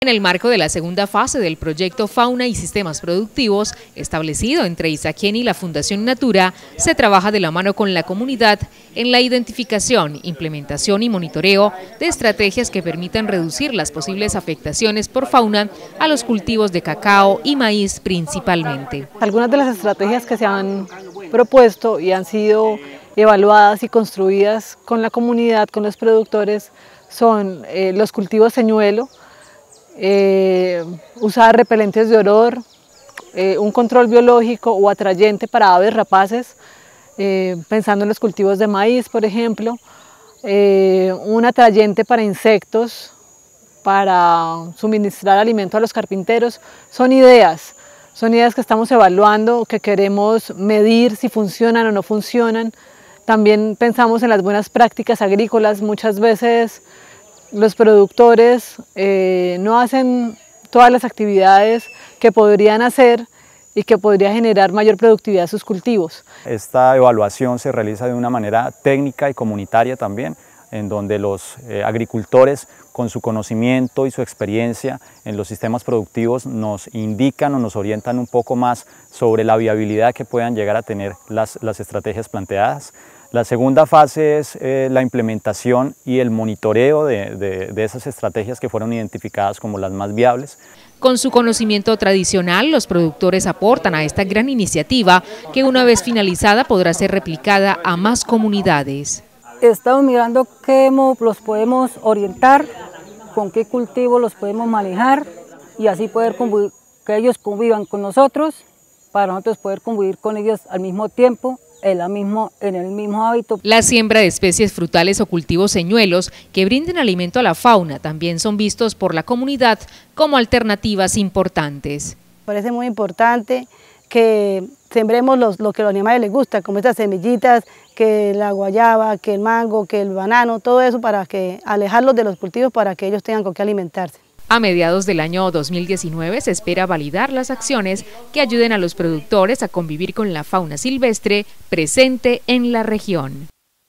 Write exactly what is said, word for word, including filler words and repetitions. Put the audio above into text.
En el marco de la segunda fase del proyecto Fauna y Sistemas Productivos, establecido entre Isaquén y la Fundación Natura, se trabaja de la mano con la comunidad en la identificación, implementación y monitoreo de estrategias que permitan reducir las posibles afectaciones por fauna a los cultivos de cacao y maíz principalmente. Algunas de las estrategias que se han propuesto y han sido evaluadas y construidas con la comunidad, con los productores, son eh, los cultivos señuelo, Eh, usar repelentes de olor, eh, un control biológico o atrayente para aves rapaces, eh, pensando en los cultivos de maíz, por ejemplo, eh, un atrayente para insectos, para suministrar alimento a los carpinteros. Son ideas, son ideas que estamos evaluando, que queremos medir si funcionan o no funcionan. También pensamos en las buenas prácticas agrícolas. Muchas veces los productores eh, no hacen todas las actividades que podrían hacer y que podría generar mayor productividad a sus cultivos. Esta evaluación se realiza de una manera técnica y comunitaria también, en donde los eh, agricultores con su conocimiento y su experiencia en los sistemas productivos nos indican o nos orientan un poco más sobre la viabilidad que puedan llegar a tener las, las estrategias planteadas. La segunda fase es eh, la implementación y el monitoreo de, de, de esas estrategias que fueron identificadas como las más viables. Con su conocimiento tradicional, los productores aportan a esta gran iniciativa que una vez finalizada podrá ser replicada a más comunidades. Estamos mirando cómo los podemos orientar, con qué cultivos los podemos manejar y así poder convivir, que ellos convivan con nosotros, para nosotros poder convivir con ellos al mismo tiempo, en, la mismo, en el mismo hábito. La siembra de especies frutales o cultivos señuelos que brinden alimento a la fauna también son vistos por la comunidad como alternativas importantes. Parece muy importante que sembremos los, lo que a los animales les gusta, como estas semillitas, que la guayaba, que el mango, que el banano, todo eso para que alejarlos de los cultivos para que ellos tengan con qué alimentarse. A mediados del año dos mil diecinueve se espera validar las acciones que ayuden a los productores a convivir con la fauna silvestre presente en la región.